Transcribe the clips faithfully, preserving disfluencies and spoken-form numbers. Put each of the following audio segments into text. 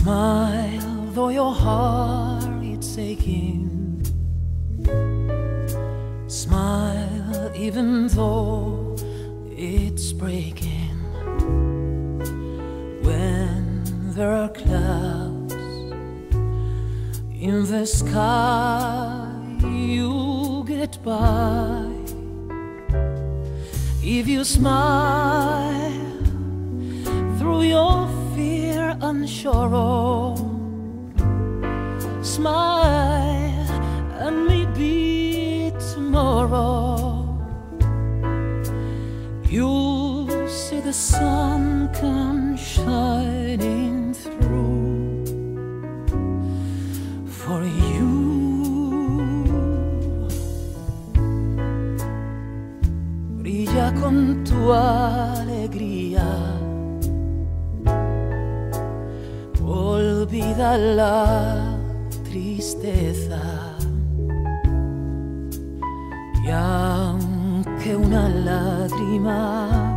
Smile though your heart is aching. Smile even though it's breaking. When there are clouds in the sky, you get by. If you smile through your fear unsure of, smile and maybe tomorrow you'll see the sun come shining through for you. Brilla con tu alegría, olvida la tristeza, y aunque una lágrima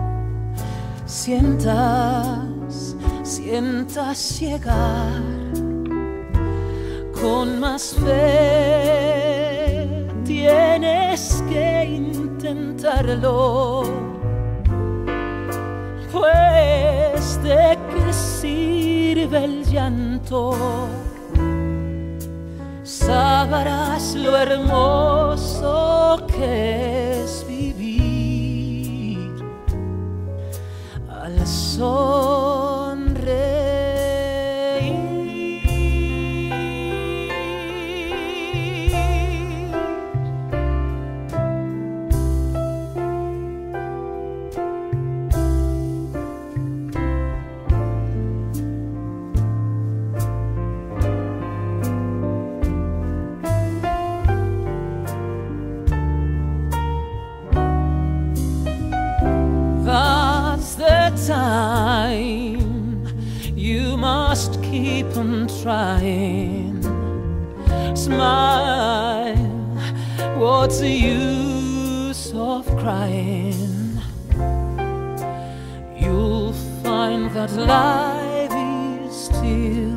sientas, sientas llegar, con más fe tienes que intentarlo, pues de qué sirve el llanto, sabrás lo hermoso que es vivir al sonreír. That's the time you must keep on trying. Smile, what's the use of crying? You'll find that life is still